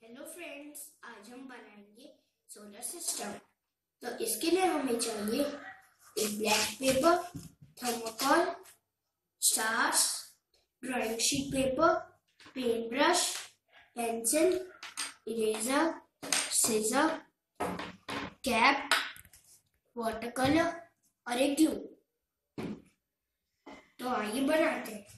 Hello friends, आज हम बनाएंगे सोलर सिस्टम। तो इसके लिए हमें चाहिए एक black paper, thermocol, stars, drawing sheet paper, pen brush, pencil, eraser, scissor, cap, water colour और एक ग्लू। तो आइए बनाते हैं।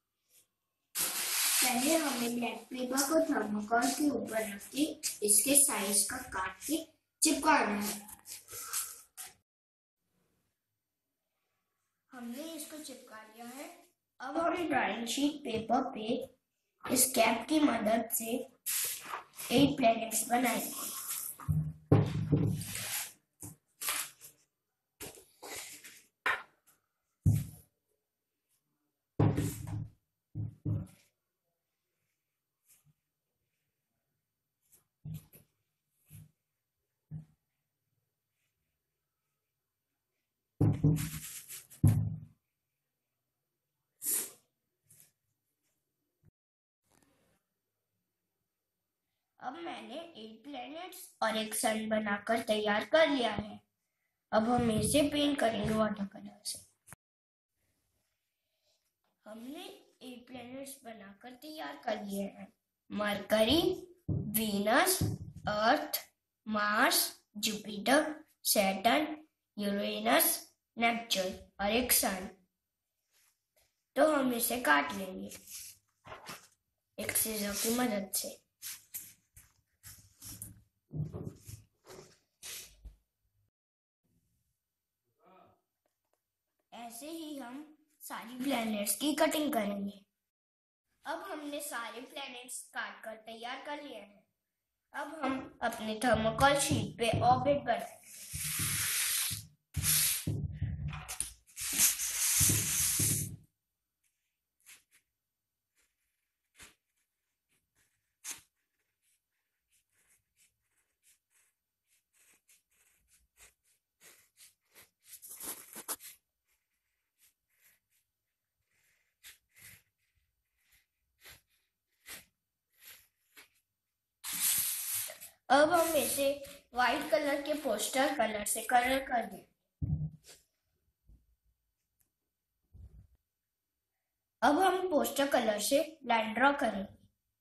पहले हमें ब्लैक पेपर को थर्मोकॉल के ऊपर रख के इसके साइज का काट के चिपकाना है। हमने इसको चिपका लिया है। अब हमें ड्राइंग शीट पेपर पे इस कैप की मदद से 8 प्लैनेट्स बनाएंगे। अब मैंने 8 प्लैनेट्स और एक सन बनाकर तैयार कर लिया है। अब हम इसे पेंट करेंगे वाटर कलर से। हमने 8 प्लैनेट्स बनाकर तैयार कर लिए हैं। Mercury, Venus, Earth, Mars, Jupiter, Saturn, Uranus, Neptune और एक सन। तो हम इसे काट लेंगे एक सीजर की मदद से। ऐसे ही हम सारी प्लैनेट्स की कटिंग करेंगे। अब हमने सारे प्लैनेट्स काट कर तैयार कर लिए हैं। अब हम अपने थर्मोकॉल शीट पे ऑर्बिट बनाएंगे। अब हम इसे व्हाइट कलर के पोस्टर कलर से कलर कर दें। अब हम पोस्टर कलर से लाइन ड्रॉ करेंगे।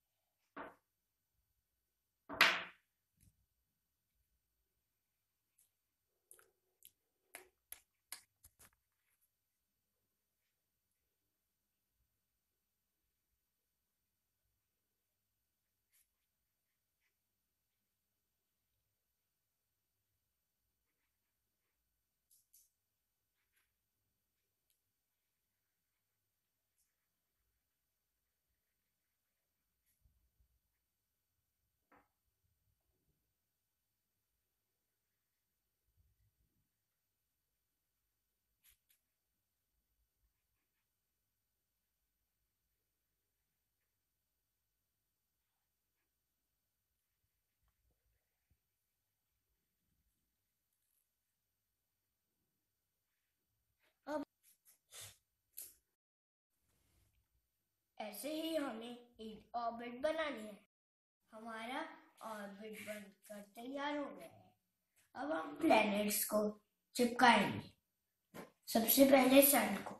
अब ऐसे ही हमें एक ऑर्बिट बनानी है। हमारा ऑर्बिट बनकर तैयार हो गया है। अब हम प्लैनेट्स को चिपकाएंगे। सबसे पहले सन को।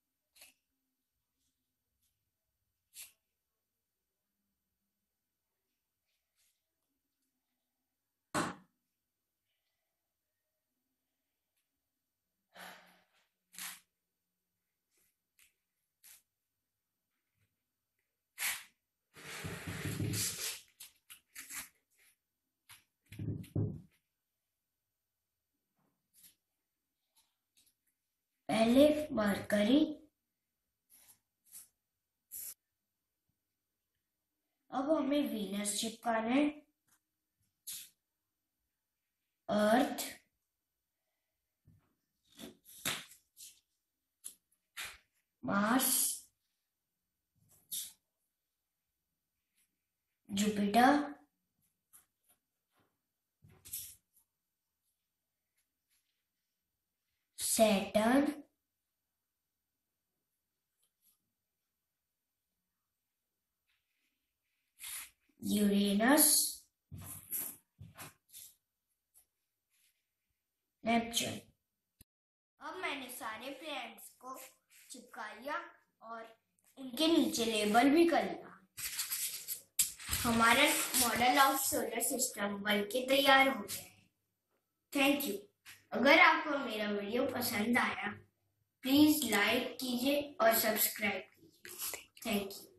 पहले मरकरी, अब हमें वीनस चिपकाना है, Earth, Mars, Jupiter, Saturn, Uranus Neptune. अब मैंने सारे प्लैनेट्स को चिपका लिया और उनके नीचे लेबल भी कर लिया। हमारा मॉडल ऑफ सोलर सिस्टम बनके तैयार हो गया है। Thank you. अगर आपको मेरा वीडियो पसंद आया प्लीज लाइक कीजिए और सब्सक्राइब कीजिए। Thank you.